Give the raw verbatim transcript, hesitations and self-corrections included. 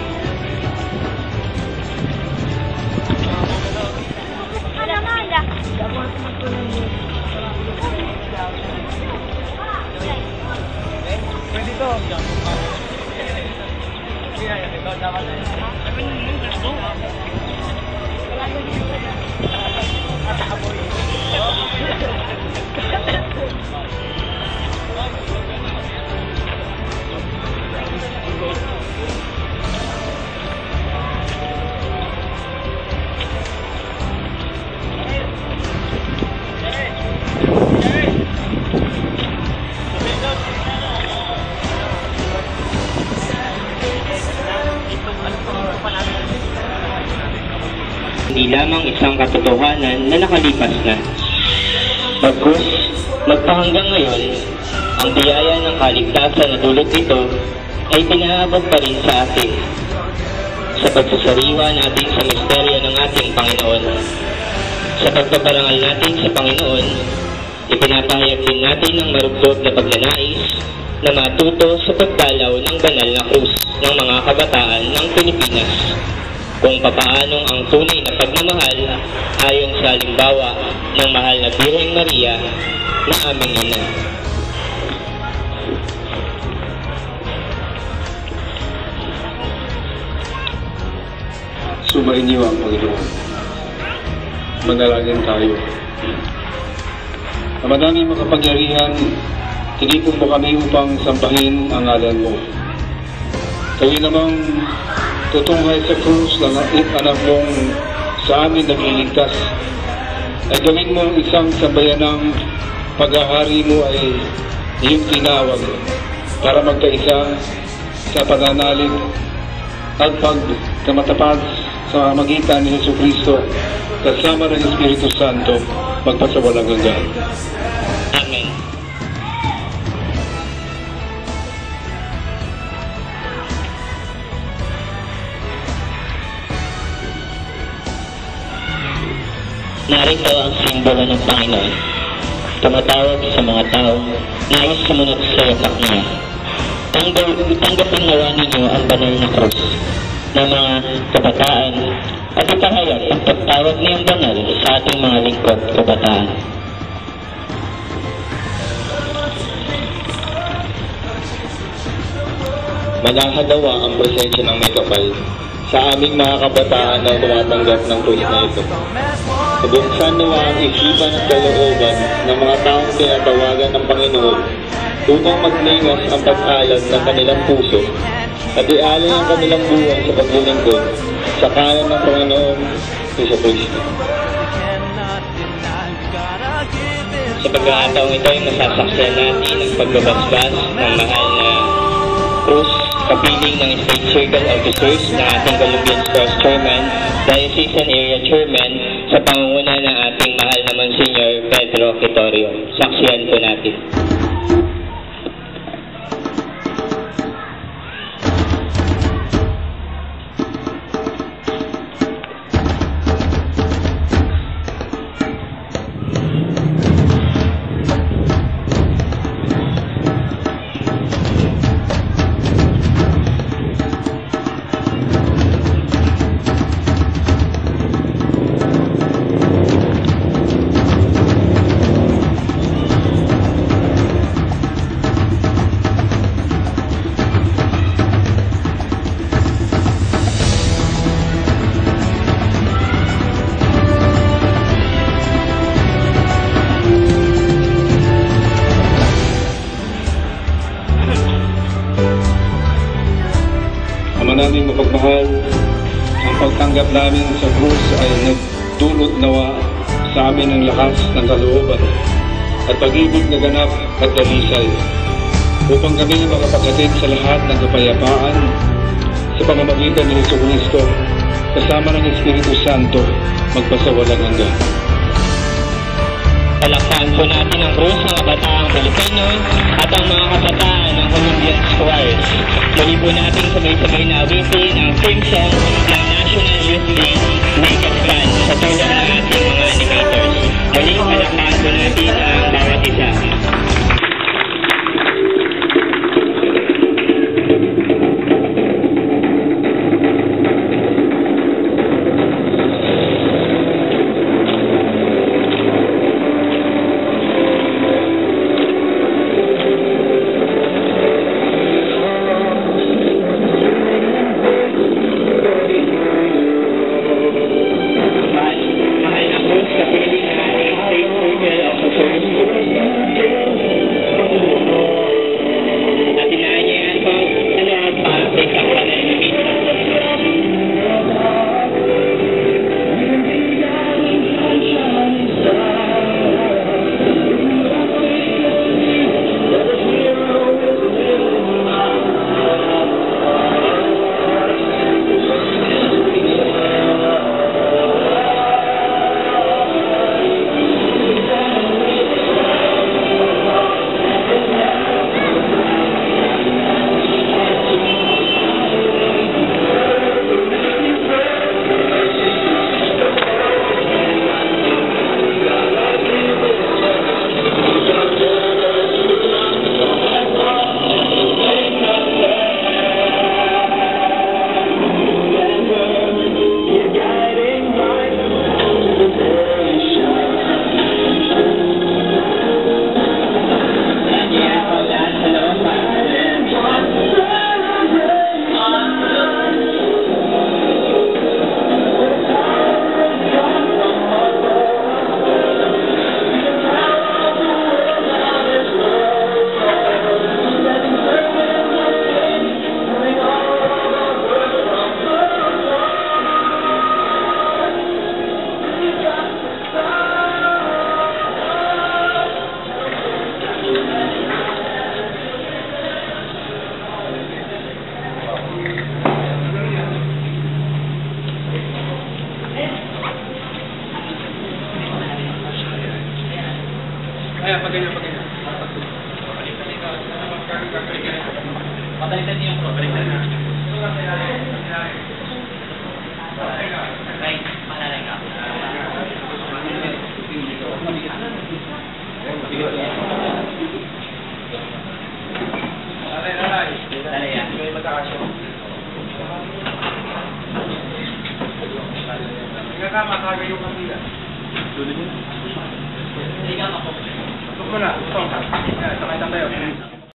Hindi lamang isang katotohanan na nakalipas na. Bagkus, magpahanggang ngayon, ang biyaya ng kaligtasan na dulot nito ay pinahabag pa rin sa atin sa pagsasariwa natin sa misteryo ng ating Panginoon. Sa pagpaparangal natin sa Panginoon, ipinapahayag din natin ang marugtog na pagnanais na matuto sa pagdalaw ng banal na krus ng mga kabataan ng Pilipinas, kung papaanong ang tunay na pagmamahal ayon sa halimbawa ng mahal na Birheng Maria na aming ina. Sumayin niyo ang Panginoon. Manalangin tayo. Ama namin makapangyarihan, tinipon mo kami upang sambahin ang ngalan mo. Kayo namang tutunghay sa krus ng anak mong sa amin nagliligtas, ay gawin mo isang sambayanang paghahari mo ay iyong tinawag para magkaisa sa pananalig at pagkamatapat sa magitan ni Jesucristo kasama ng Espiritu Santo magpasawalang hanggan. Amen. Narito ang simbolo ng Panginoon, tumatawag sa mga tao nais sumunod sa yapak niya. Tanggapin nawa ninyo ang banal na krus ng mga kabataan at ipahayag ang pagtawag niyang banal sa ating mga lingkod kabataan. Manahadawa ang presensya ng may kapal sa aming mga kabataan na tumatanggap ng krus na ito. Nabuksan nawa ang isipan at kalooban ng mga taong tinatawagan ng Panginoon upang maglingas ang pag-alad ng kanilang puso at ialay ang kanilang buwan sa paglilingkod sa kanan ng Panginoon Jesucristo. Sa pagkakataong ito ay masasaksihan natin ang pagbabasbas ng mahal na krus, kapiling ng State Circle Officers ng ating Columbian Cross Chairman, Diocesan Area Chairman, sa pangunguna ng ating mahal na Monsignor Pedro Quitorio. Saksihan po natin. Naming mapagmahal, ang pagtanggap namin sa krus ay nagdulot nawa sa amin ng lakas ng kalooban at pag-ibig na ganap at dalisay upang kami makapaghatid sa lahat ng kapayapaan sa pamamagitan ni Jesucristo kasama ng Espiritu Santo magpasawalang hanggan. Palakpakan po natin ang krus ng kabataang Pilipino at ang mga kabataan ng Columbian Choirs. Muli po natin sabay-sabay na awitin ang theme song ng National Youth Day Naked Band sa tulong ng ating mga animators. Muli, palakpakan po natin ang bawat isa. Saka makaga yung kapila. Tuloy mo. Ikaw ako. Ito ko na. Ito. Sakay tayo.